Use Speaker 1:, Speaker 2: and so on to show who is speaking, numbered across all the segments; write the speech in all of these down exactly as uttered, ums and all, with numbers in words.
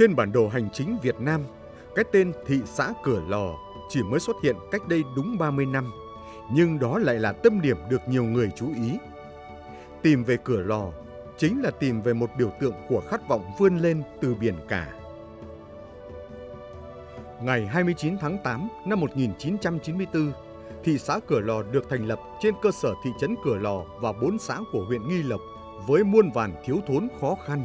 Speaker 1: Trên bản đồ hành chính Việt Nam, cái tên thị xã Cửa Lò chỉ mới xuất hiện cách đây đúng ba mươi năm, nhưng đó lại là tâm điểm được nhiều người chú ý. Tìm về Cửa Lò chính là tìm về một biểu tượng của khát vọng vươn lên từ biển cả. Ngày hai mươi chín tháng tám năm một nghìn chín trăm chín mươi tư, thị xã Cửa Lò được thành lập trên cơ sở thị trấn Cửa Lò và bốn xã của huyện Nghi Lộc với muôn vàn thiếu thốn khó khăn.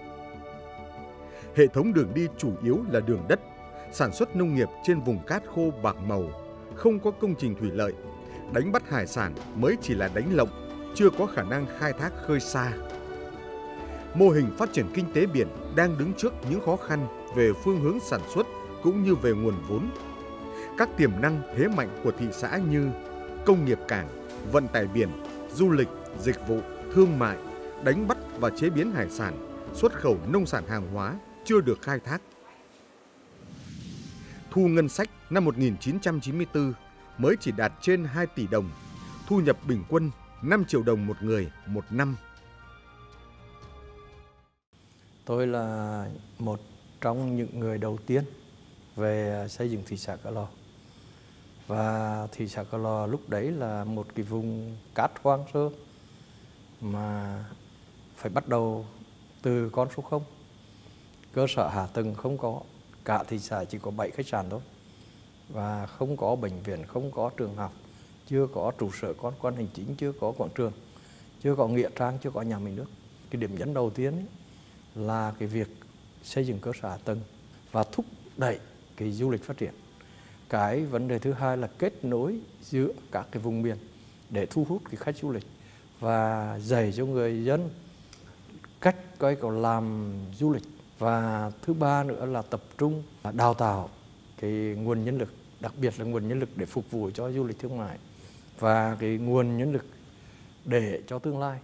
Speaker 1: Hệ thống đường đi chủ yếu là đường đất, sản xuất nông nghiệp trên vùng cát khô bạc màu, không có công trình thủy lợi, đánh bắt hải sản mới chỉ là đánh lộng, chưa có khả năng khai thác khơi xa. Mô hình phát triển kinh tế biển đang đứng trước những khó khăn về phương hướng sản xuất cũng như về nguồn vốn. Các tiềm năng thế mạnh của thị xã như công nghiệp cảng, vận tải biển, du lịch, dịch vụ, thương mại, đánh bắt và chế biến hải sản, xuất khẩu nông sản hàng hóa chưa được khai thác. Thu ngân sách năm một nghìn chín trăm chín mươi tư mới chỉ đạt trên hai tỷ đồng, thu nhập bình quân năm triệu đồng một người một năm.
Speaker 2: Tôi là một trong những người đầu tiên về xây dựng thị xã Cửa Lò. Và thị xã Cửa Lò lúc đấy là một cái vùng cát hoang sơ mà phải bắt đầu từ con số không. Cơ sở hạ tầng không có, cả thị xã chỉ có bảy khách sạn thôi. Và không có bệnh viện, không có trường học, chưa có trụ sở cơ quan hành chính, chưa có quảng trường, chưa có nghĩa trang, chưa có nhà máy nước. Cái điểm nhấn đầu tiên ấy là cái việc xây dựng cơ sở hạ tầng và thúc đẩy cái du lịch phát triển. Cái vấn đề thứ hai là kết nối giữa các cái vùng miền để thu hút cái khách du lịch và dạy cho người dân cách coi có làm du lịch. Và thứ ba nữa là tập trung đào tạo cái nguồn nhân lực, đặc biệt là nguồn nhân lực để phục vụ cho du lịch thương mại và cái nguồn nhân lực để cho tương lai.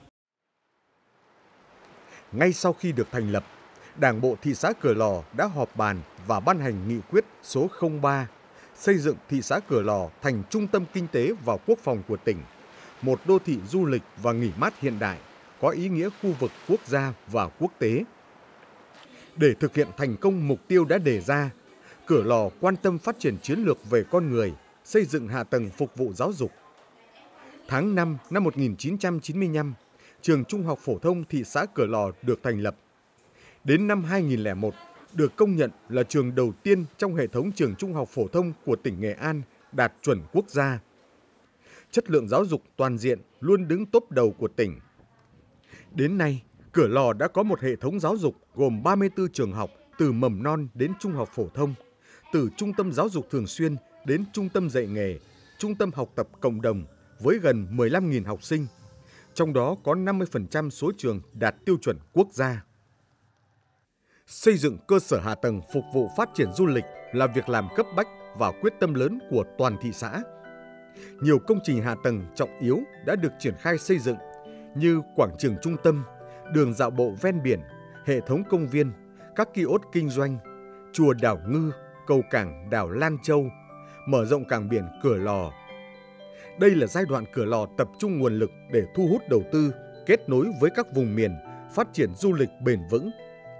Speaker 1: Ngay sau khi được thành lập, Đảng bộ thị xã Cửa Lò đã họp bàn và ban hành nghị quyết số không ba xây dựng thị xã Cửa Lò thành trung tâm kinh tế và quốc phòng của tỉnh, một đô thị du lịch và nghỉ mát hiện đại, có ý nghĩa khu vực quốc gia và quốc tế. Để thực hiện thành công mục tiêu đã đề ra, Cửa Lò quan tâm phát triển chiến lược về con người, xây dựng hạ tầng phục vụ giáo dục. Tháng năm năm một nghìn chín trăm chín mươi lăm, trường Trung học phổ thông thị xã Cửa Lò được thành lập. Đến năm hai nghìn không trăm lẻ một, được công nhận là trường đầu tiên trong hệ thống trường trung học phổ thông của tỉnh Nghệ An đạt chuẩn quốc gia. Chất lượng giáo dục toàn diện luôn đứng top đầu của tỉnh. Đến nay, Cửa Lò đã có một hệ thống giáo dục gồm ba mươi tư trường học từ mầm non đến trung học phổ thông, từ trung tâm giáo dục thường xuyên đến trung tâm dạy nghề, trung tâm học tập cộng đồng với gần mười lăm nghìn học sinh. Trong đó có năm mươi phần trăm số trường đạt tiêu chuẩn quốc gia. Xây dựng cơ sở hạ tầng phục vụ phát triển du lịch là việc làm cấp bách và quyết tâm lớn của toàn thị xã. Nhiều công trình hạ tầng trọng yếu đã được triển khai xây dựng như quảng trường trung tâm, đường dạo bộ ven biển, hệ thống công viên, các kiosk kinh doanh, chùa Đảo Ngư, cầu cảng đảo Lan Châu, mở rộng cảng biển Cửa Lò. Đây là giai đoạn Cửa Lò tập trung nguồn lực để thu hút đầu tư, kết nối với các vùng miền, phát triển du lịch bền vững.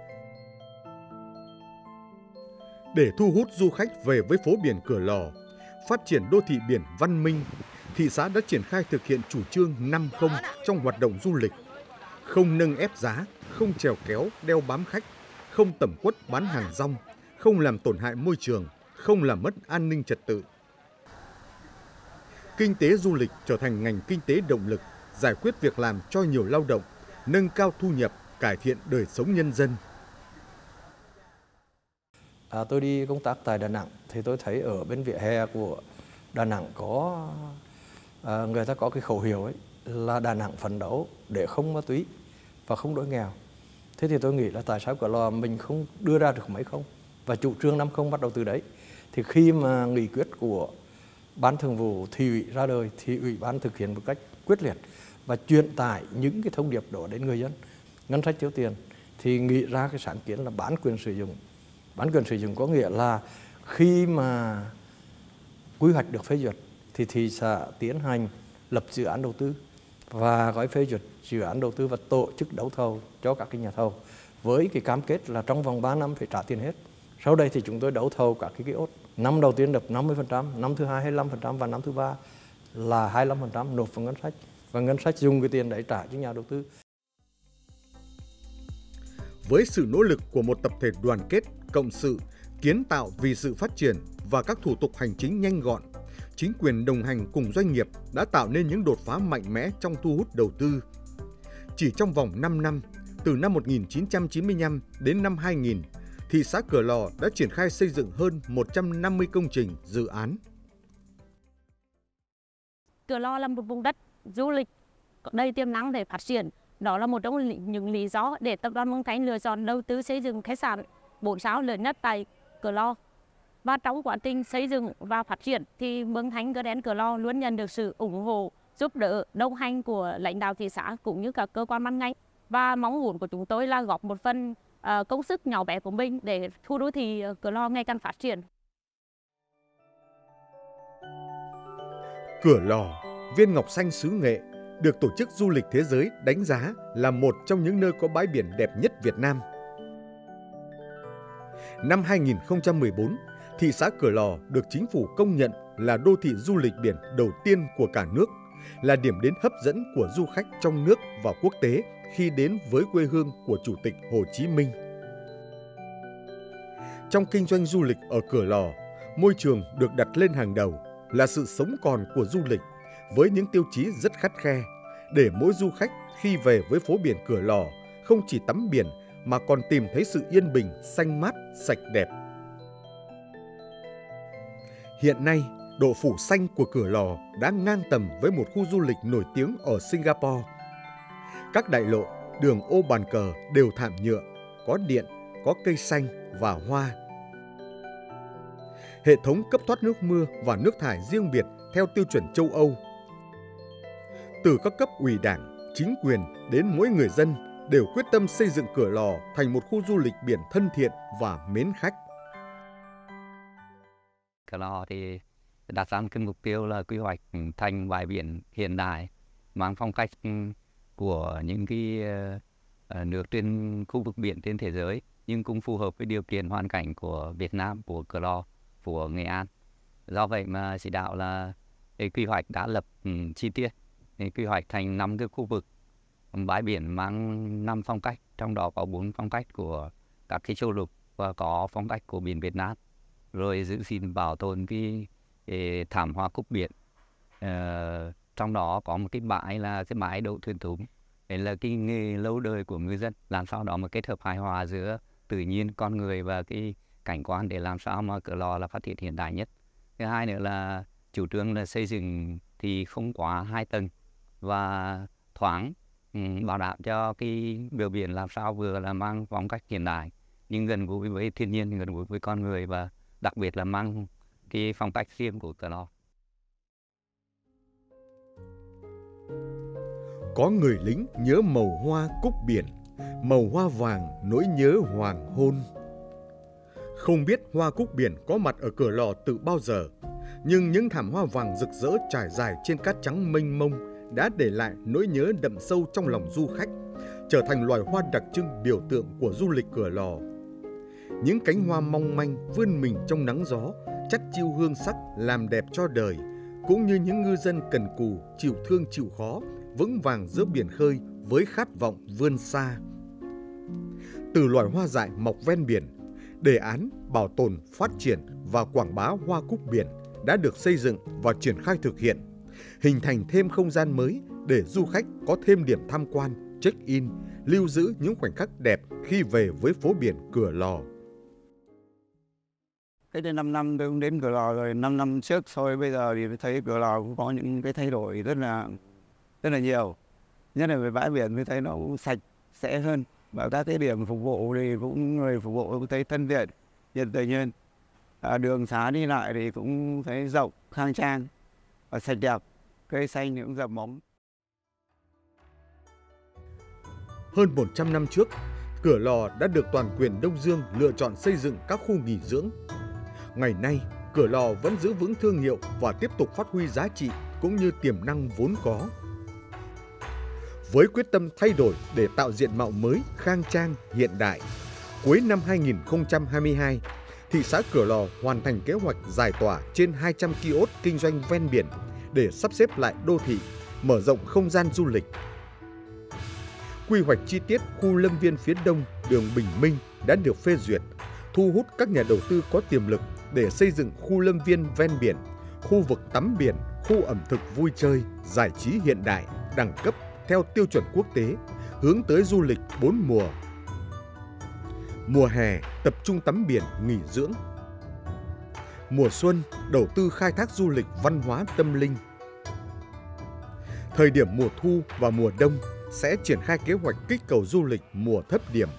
Speaker 1: Để thu hút du khách về với phố biển Cửa Lò, phát triển đô thị biển văn minh, thị xã đã triển khai thực hiện chủ trương năm không trong hoạt động du lịch. Không nâng ép giá, không chèo kéo, đeo bám khách, không tẩm quất bán hàng rong, không làm tổn hại môi trường, không làm mất an ninh trật tự. Kinh tế du lịch trở thành ngành kinh tế động lực, giải quyết việc làm cho nhiều lao động, nâng cao thu nhập, cải thiện đời sống nhân dân.
Speaker 2: À, tôi đi công tác tại Đà Nẵng thì tôi thấy ở bên vỉa hè của Đà Nẵng có à, người ta có cái khẩu hiệu ấy là Đà Nẵng phấn đấu để không ma túy và không đói nghèo. Thế thì tôi nghĩ là tại sao Cửa Lò mình không đưa ra được mấy không, và chủ trương năm không bắt đầu từ đấy. Thì khi mà nghị quyết của Ban Thường vụ thị ủy ra đời thì ủy ban thực hiện một cách quyết liệt và truyền tải những cái thông điệp đó đến người dân. Ngân sách thiếu tiền thì nghĩ ra cái sáng kiến là bán quyền sử dụng. Bán quyền sử dụng có nghĩa là khi mà quy hoạch được phê duyệt thì thị xã tiến hành lập dự án đầu tư và gói phê duyệt dự án đầu tư và tổ chức đấu thầu cho các cái nhà thầu. với cái cam kết là trong vòng ba năm phải trả tiền hết. Sau đây thì chúng tôi đấu thầu các cái kiosk. Năm đầu tiên được năm mươi phần trăm, năm thứ hai hai mươi lăm phần trăm và năm thứ ba là hai mươi lăm phần trăm nộp vào ngân sách. Và ngân sách dùng cái tiền đấy trả cho nhà đầu tư.
Speaker 1: Với sự nỗ lực của một tập thể đoàn kết, cộng sự, kiến tạo vì sự phát triển và các thủ tục hành chính nhanh gọn, chính quyền đồng hành cùng doanh nghiệp đã tạo nên những đột phá mạnh mẽ trong thu hút đầu tư. Chỉ trong vòng năm năm, từ năm một nghìn chín trăm chín mươi lăm đến năm hai nghìn, thị xã Cửa Lò đã triển khai xây dựng hơn một trăm năm mươi công trình, dự án.
Speaker 3: Cửa Lò là một vùng đất du lịch có đầy tiềm năng để phát triển. Đó là một trong những lý do để tập đoàn Mường Thanh lựa chọn đầu tư xây dựng khách sạn bốn sao lớn nhất tại Cửa Lò. Và trong quá trình xây dựng và phát triển thì Mường Thanh Garden Cửa Lò luôn nhận được sự ủng hộ, giúp đỡ, đồng hành của lãnh đạo thị xã cũng như các cơ quan ban ngành. Và mong muốn của chúng tôi là góp một phần uh, công sức nhỏ bé của mình để khu đô thị Cửa Lò ngày càng phát triển.
Speaker 1: Cửa Lò, viên ngọc xanh xứ Nghệ, được Tổ chức Du lịch Thế giới đánh giá là một trong những nơi có bãi biển đẹp nhất Việt Nam. Năm hai nghìn không trăm mười bốn, thị xã Cửa Lò được chính phủ công nhận là đô thị du lịch biển đầu tiên của cả nước, là điểm đến hấp dẫn của du khách trong nước và quốc tế khi đến với quê hương của Chủ tịch Hồ Chí Minh. Trong kinh doanh du lịch ở Cửa Lò, môi trường được đặt lên hàng đầu, là sự sống còn của du lịch với những tiêu chí rất khắt khe, để mỗi du khách khi về với phố biển Cửa Lò không chỉ tắm biển mà còn tìm thấy sự yên bình, xanh mát, sạch đẹp. Hiện nay, độ phủ xanh của Cửa Lò đã ngang tầm với một khu du lịch nổi tiếng ở Singapore. Các đại lộ, đường ô bàn cờ đều thảm nhựa, có điện, có cây xanh và hoa. Hệ thống cấp thoát nước mưa và nước thải riêng biệt theo tiêu chuẩn châu Âu. Từ các cấp ủy đảng, chính quyền đến mỗi người dân đều quyết tâm xây dựng Cửa Lò thành một khu du lịch biển thân thiện và mến khách.
Speaker 4: Cửa Lò thì đặt ra cái mục tiêu là quy hoạch thành bãi biển hiện đại, mang phong cách của những cái nước trên khu vực biển trên thế giới, nhưng cũng phù hợp với điều kiện hoàn cảnh của Việt Nam, của Cửa Lò, của Nghệ An. Do vậy mà chỉ đạo là cái quy hoạch đã lập um, chi tiết, cái quy hoạch thành năm cái khu vực bãi biển mang năm phong cách, trong đó có bốn phong cách của các cái châu lục và có phong cách của biển Việt Nam, rồi giữ gìn bảo tồn cái, cái thảm hoa cúc biển. Ờ, trong đó có một cái bãi là cái bãi đậu thuyền thúng, đấy là cái nghề lâu đời của ngư dân, làm sao đó mà kết hợp hài hòa giữa tự nhiên, con người và cái cảnh quan để làm sao mà Cửa Lò là phát triển hiện đại nhất. Thứ hai nữa là chủ trương là xây dựng thì không quá hai tầng và thoáng, um, bảo đảm cho cái bờ biển làm sao vừa là mang phong cách hiện đại nhưng gần gũi với thiên nhiên, gần gũi với con người và đặc biệt là mang cái phong cách riêng của Cửa Lò.
Speaker 1: Có người lính nhớ màu hoa cúc biển, màu hoa vàng nỗi nhớ hoàng hôn. Không biết hoa cúc biển có mặt ở Cửa Lò từ bao giờ, nhưng những thảm hoa vàng rực rỡ trải dài trên cát trắng mênh mông đã để lại nỗi nhớ đậm sâu trong lòng du khách, trở thành loài hoa đặc trưng biểu tượng của du lịch Cửa Lò. Những cánh hoa mong manh vươn mình trong nắng gió, chắt chiu hương sắc làm đẹp cho đời, cũng như những ngư dân cần cù, chịu thương chịu khó, vững vàng giữa biển khơi với khát vọng vươn xa. Từ loài hoa dại mọc ven biển, đề án bảo tồn, phát triển và quảng bá hoa cúc biển đã được xây dựng và triển khai thực hiện, hình thành thêm không gian mới để du khách có thêm điểm tham quan, check-in, lưu giữ những khoảnh khắc đẹp khi về với phố biển Cửa Lò.
Speaker 5: Cách đây năm năm tôi cũng đến Cửa Lò rồi, năm năm trước thôi bây giờ thì thấy Cửa Lò cũng có những cái thay đổi rất là rất là nhiều. Nhất là về bãi biển tôi thấy nó cũng sạch sẽ hơn, và các cái điểm phục vụ thì cũng người phục vụ cũng thấy thân thiện, nhiệt tình hơn. À, đường xá đi lại thì cũng thấy rộng, khang trang và sạch đẹp, cây xanh thì cũng rậm bóng.
Speaker 1: Hơn một trăm năm trước, Cửa Lò đã được toàn quyền Đông Dương lựa chọn xây dựng các khu nghỉ dưỡng. Ngày nay, Cửa Lò vẫn giữ vững thương hiệu và tiếp tục phát huy giá trị cũng như tiềm năng vốn có. Với quyết tâm thay đổi để tạo diện mạo mới, khang trang, hiện đại, cuối năm hai nghìn không trăm hai mươi hai, thị xã Cửa Lò hoàn thành kế hoạch giải tỏa trên hai trăm ki ốt kinh doanh ven biển để sắp xếp lại đô thị, mở rộng không gian du lịch. Quy hoạch chi tiết khu Lâm Viên phía đông đường Bình Minh đã được phê duyệt, thu hút các nhà đầu tư có tiềm lực để xây dựng khu Lâm Viên ven biển, khu vực tắm biển, khu ẩm thực vui chơi, giải trí hiện đại, đẳng cấp theo tiêu chuẩn quốc tế, hướng tới du lịch bốn mùa. Mùa hè tập trung tắm biển nghỉ dưỡng. Mùa xuân đầu tư khai thác du lịch văn hóa tâm linh. Thời điểm mùa thu và mùa đông sẽ triển khai kế hoạch kích cầu du lịch mùa thấp điểm.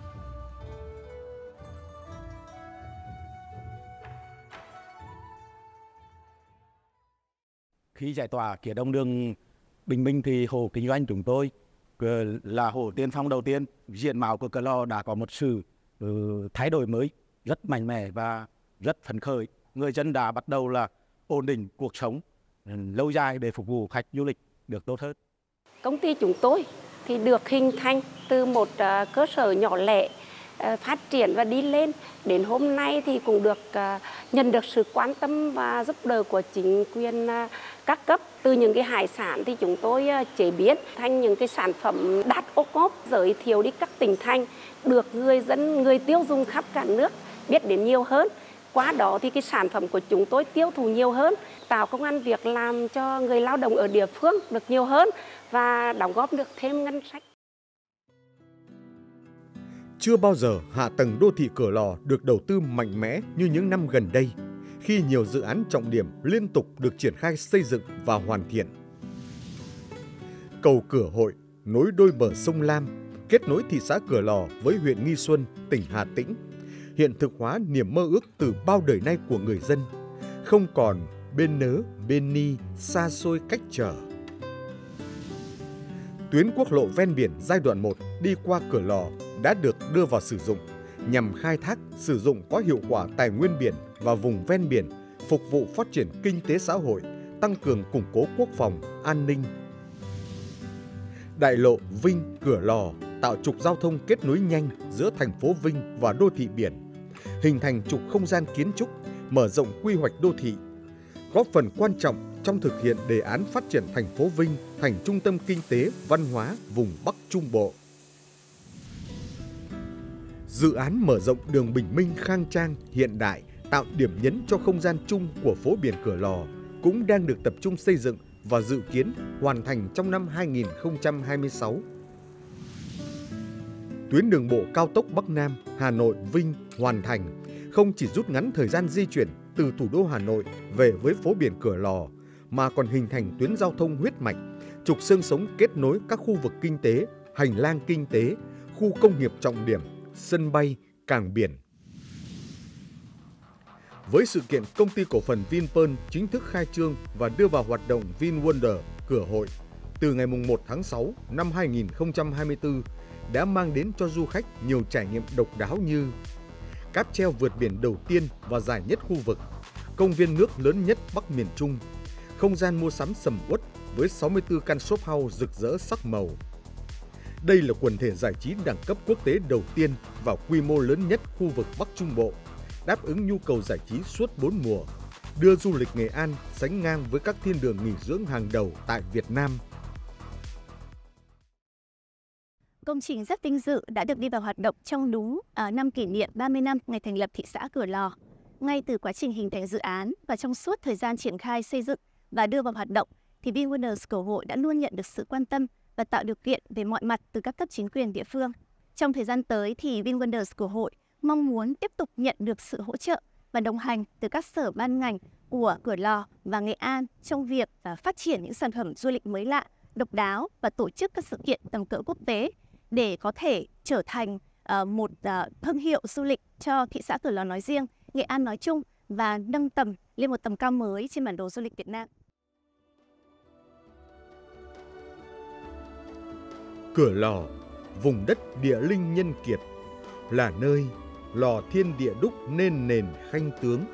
Speaker 6: Khi giải tỏa phía đông đường Bình Minh thì hồ kinh doanh chúng tôi là hồ tiên phong đầu tiên. Diện mạo của Cửa Lò đã có một sự thay đổi mới rất mạnh mẽ và rất phấn khởi. Người dân đã bắt đầu là ổn định cuộc sống lâu dài để phục vụ khách du lịch được tốt hơn.
Speaker 7: Công ty chúng tôi thì được hình thành từ một cơ sở nhỏ lẻ, phát triển và đi lên. Đến hôm nay thì cũng được nhận được sự quan tâm và giúp đỡ của chính quyền các cấp. Từ những cái hải sản thì chúng tôi chế biến thành những cái sản phẩm đạt ô cốp, giới thiệu đi các tỉnh thành, được người dân, người tiêu dùng khắp cả nước biết đến nhiều hơn. Qua đó thì cái sản phẩm của chúng tôi tiêu thụ nhiều hơn, tạo công ăn việc làm cho người lao động ở địa phương được nhiều hơn và đóng góp được thêm ngân sách.
Speaker 1: Chưa bao giờ hạ tầng đô thị Cửa Lò được đầu tư mạnh mẽ như những năm gần đây, khi nhiều dự án trọng điểm liên tục được triển khai xây dựng và hoàn thiện. Cầu Cửa Hội nối đôi bờ sông Lam, kết nối thị xã Cửa Lò với huyện Nghi Xuân, tỉnh Hà Tĩnh, hiện thực hóa niềm mơ ước từ bao đời nay của người dân, không còn bên nớ, bên ni, xa xôi cách trở. Tuyến quốc lộ ven biển giai đoạn một đi qua Cửa Lò đã được đưa vào sử dụng nhằm khai thác, sử dụng có hiệu quả tài nguyên biển và vùng ven biển, phục vụ phát triển kinh tế xã hội, tăng cường củng cố quốc phòng, an ninh. Đại lộ Vinh - Cửa Lò tạo trục giao thông kết nối nhanh giữa thành phố Vinh và đô thị biển, hình thành trục không gian kiến trúc, mở rộng quy hoạch đô thị, góp phần quan trọng trong thực hiện đề án phát triển thành phố Vinh thành trung tâm kinh tế, văn hóa vùng Bắc Trung Bộ. Dự án mở rộng đường Bình Minh khang trang, hiện đại, tạo điểm nhấn cho không gian chung của phố biển Cửa Lò cũng đang được tập trung xây dựng và dự kiến hoàn thành trong năm hai nghìn không trăm hai mươi sáu. Tuyến đường bộ cao tốc Bắc Nam Hà Nội - Vinh hoàn thành, không chỉ rút ngắn thời gian di chuyển từ thủ đô Hà Nội về với phố biển Cửa Lò, mà còn hình thành tuyến giao thông huyết mạch, trục xương sống kết nối các khu vực kinh tế, hành lang kinh tế, khu công nghiệp trọng điểm, sân bay, cảng biển. Với sự kiện công ty cổ phần Vinpearl chính thức khai trương và đưa vào hoạt động VinWonder Cửa Hội từ ngày mùng một tháng sáu năm hai nghìn không trăm hai mươi tư đã mang đến cho du khách nhiều trải nghiệm độc đáo như cáp treo vượt biển đầu tiên và dài nhất khu vực, công viên nước lớn nhất Bắc miền Trung, không gian mua sắm sầm uất với sáu mươi tư căn shop house rực rỡ sắc màu. Đây là quần thể giải trí đẳng cấp quốc tế đầu tiên và quy mô lớn nhất khu vực Bắc Trung Bộ, đáp ứng nhu cầu giải trí suốt bốn mùa, đưa du lịch Nghệ An sánh ngang với các thiên đường nghỉ dưỡng hàng đầu tại Việt Nam.
Speaker 8: Công trình rất vinh dự đã được đi vào hoạt động trong đúng uh, năm kỷ niệm ba mươi năm ngày thành lập thị xã Cửa Lò. Ngay từ quá trình hình thành dự án và trong suốt thời gian triển khai xây dựng và đưa vào hoạt động, thì VinWonders Cửa Hội đã luôn nhận được sự quan tâm và tạo điều kiện về mọi mặt từ các cấp chính quyền địa phương. Trong thời gian tới thì VinWonders Cửa Hội mong muốn tiếp tục nhận được sự hỗ trợ và đồng hành từ các sở ban ngành của Cửa Lò và Nghệ An trong việc uh, phát triển những sản phẩm du lịch mới lạ, độc đáo và tổ chức các sự kiện tầm cỡ quốc tế để có thể trở thành uh, một uh, thương hiệu du lịch cho thị xã Cửa Lò nói riêng, Nghệ An nói chung và nâng tầm lên một tầm cao mới trên bản đồ du lịch Việt Nam.
Speaker 1: Cửa Lò, vùng đất địa linh nhân kiệt, là nơi lò thiên địa đúc nên nền khanh tướng.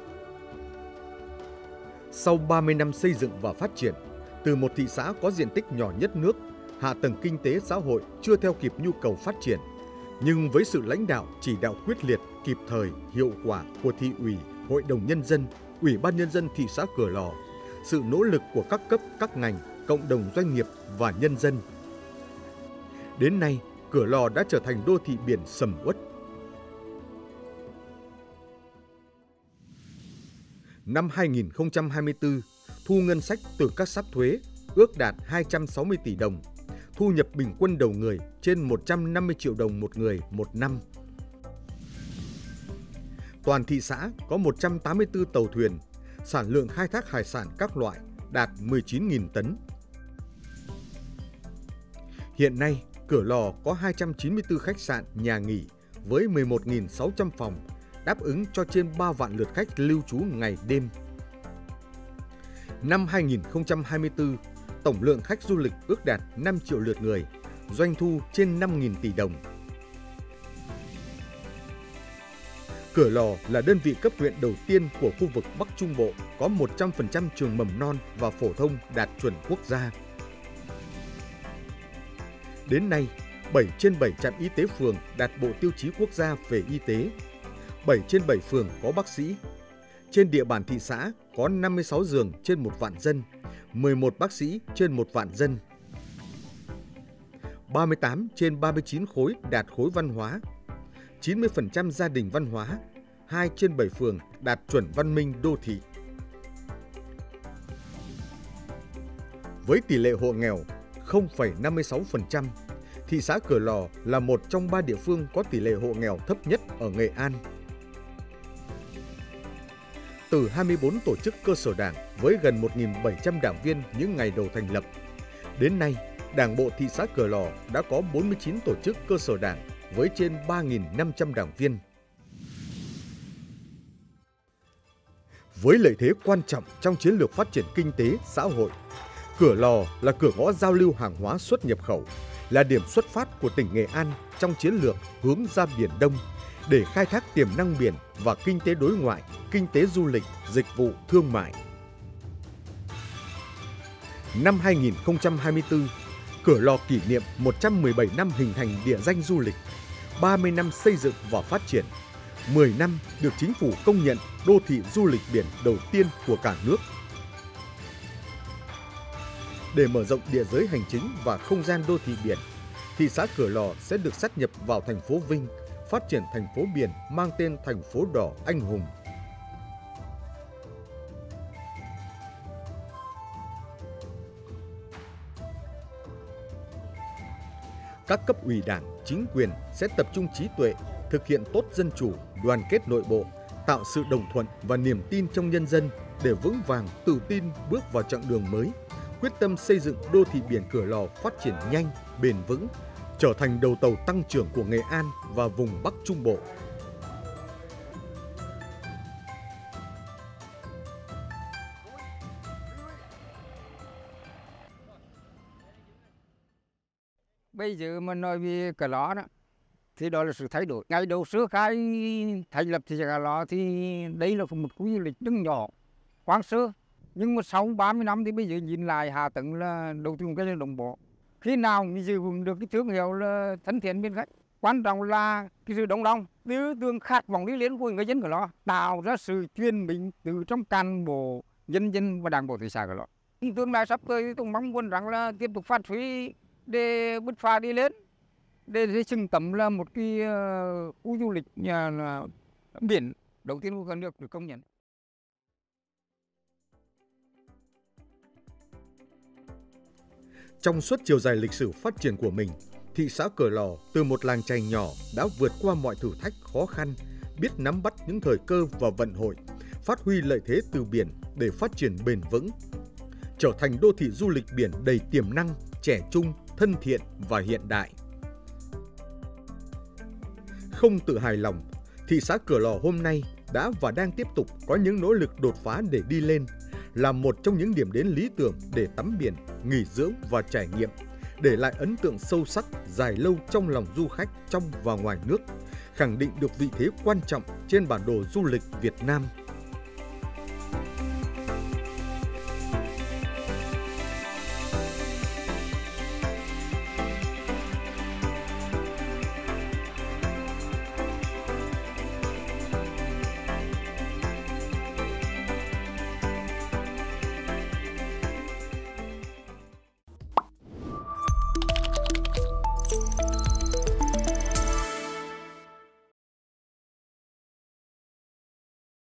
Speaker 1: Sau ba mươi năm xây dựng và phát triển, từ một thị xã có diện tích nhỏ nhất nước, hạ tầng kinh tế xã hội chưa theo kịp nhu cầu phát triển. Nhưng với sự lãnh đạo, chỉ đạo quyết liệt, kịp thời, hiệu quả của thị ủy, Hội đồng Nhân dân, Ủy ban Nhân dân thị xã Cửa Lò, sự nỗ lực của các cấp, các ngành, cộng đồng doanh nghiệp và nhân dân, đến nay, Cửa Lò đã trở thành đô thị biển sầm uất. Năm hai nghìn không trăm hai mươi tư, thu ngân sách từ các sắc thuế ước đạt hai trăm sáu mươi tỷ đồng, thu nhập bình quân đầu người trên một trăm năm mươi triệu đồng một người một năm. Toàn thị xã có một trăm tám mươi tư tàu thuyền, sản lượng khai thác hải sản các loại đạt mười chín nghìn tấn. Hiện nay, Cửa Lò có hai trăm chín mươi tư khách sạn, nhà nghỉ với mười một nghìn sáu trăm phòng, đáp ứng cho trên ba vạn lượt khách lưu trú ngày đêm. Năm hai nghìn không trăm hai mươi tư, tổng lượng khách du lịch ước đạt năm triệu lượt người, doanh thu trên năm nghìn tỷ đồng. Cửa Lò là đơn vị cấp huyện đầu tiên của khu vực Bắc Trung Bộ có một trăm phần trăm trường mầm non và phổ thông đạt chuẩn quốc gia. Đến nay, bảy trên bảy trạm y tế phường đạt bộ tiêu chí quốc gia về y tế, bảy trên bảy phường có bác sĩ. Trên địa bàn thị xã có năm mươi sáu giường trên một vạn dân, mười một bác sĩ trên một vạn dân. ba mươi tám trên ba mươi chín khối đạt khối văn hóa, chín mươi phần trăm gia đình văn hóa, hai trên bảy phường đạt chuẩn văn minh đô thị. Với tỷ lệ hộ nghèo không phẩy năm mươi sáu phần trăm, thị xã Cửa Lò là một trong ba địa phương có tỷ lệ hộ nghèo thấp nhất ở Nghệ An. Từ hai mươi bốn tổ chức cơ sở đảng với gần một nghìn bảy trăm đảng viên những ngày đầu thành lập, đến nay, Đảng bộ thị xã Cửa Lò đã có bốn mươi chín tổ chức cơ sở đảng với trên ba nghìn năm trăm đảng viên. Với lợi thế quan trọng trong chiến lược phát triển kinh tế, xã hội, Cửa Lò là cửa ngõ giao lưu hàng hóa xuất nhập khẩu, là điểm xuất phát của tỉnh Nghệ An trong chiến lược hướng ra Biển Đông để khai thác tiềm năng biển và kinh tế đối ngoại, kinh tế du lịch, dịch vụ, thương mại. Năm hai nghìn không trăm hai mươi tư, Cửa Lò kỷ niệm một trăm mười bảy năm hình thành địa danh du lịch, ba mươi năm xây dựng và phát triển, mười năm được chính phủ công nhận đô thị du lịch biển đầu tiên của cả nước. Để mở rộng địa giới hành chính và không gian đô thị biển, thị xã Cửa Lò sẽ được sáp nhập vào thành phố Vinh, phát triển thành phố biển mang tên thành phố đỏ anh hùng. Các cấp ủy đảng, chính quyền sẽ tập trung trí tuệ, thực hiện tốt dân chủ, đoàn kết nội bộ, tạo sự đồng thuận và niềm tin trong nhân dân để vững vàng, tự tin bước vào chặng đường mới, quyết tâm xây dựng đô thị biển Cửa Lò phát triển nhanh, bền vững, trở thành đầu tàu tăng trưởng của Nghệ An và vùng Bắc Trung Bộ.
Speaker 9: Bây giờ mà nói về Cửa Lò đó, thì đó là sự thay đổi. Ngày đầu xưa khai thành lập thị xã Cửa Lò thì đây là một khu du lịch đứng nhỏ, hoang sơ. Nhưng mà sau ba mươi năm thì bây giờ nhìn lại hạ tầng là đầu tư một cái đồng bộ. Khi nào mình giữ vững được cái thương hiệu là thân thiện bên khách. Quan trọng là cái sự đồng lòng, tư tưởng khát vọng đi lên của người dân Cửa Lò, tạo ra sự chuyên mình từ trong cán bộ, nhân dân và đảng bộ thị xã Cửa Lò. Tương lai sắp tới tôi mong muốn rằng là tiếp tục phát huy để bứt phá đi lên, để xứng tầm là một cái uh, khu du lịch nhà là biển đầu tiên của cả nước được công nhận.
Speaker 1: Trong suốt chiều dài lịch sử phát triển của mình, thị xã Cửa Lò từ một làng chài nhỏ đã vượt qua mọi thử thách khó khăn, biết nắm bắt những thời cơ và vận hội, phát huy lợi thế từ biển để phát triển bền vững, trở thành đô thị du lịch biển đầy tiềm năng, trẻ trung, thân thiện và hiện đại. Không tự hài lòng, thị xã Cửa Lò hôm nay đã và đang tiếp tục có những nỗ lực đột phá để đi lên, là một trong những điểm đến lý tưởng để tắm biển, nghỉ dưỡng và trải nghiệm, để lại ấn tượng sâu sắc, dài lâu trong lòng du khách trong và ngoài nước, khẳng định được vị thế quan trọng trên bản đồ du lịch Việt Nam.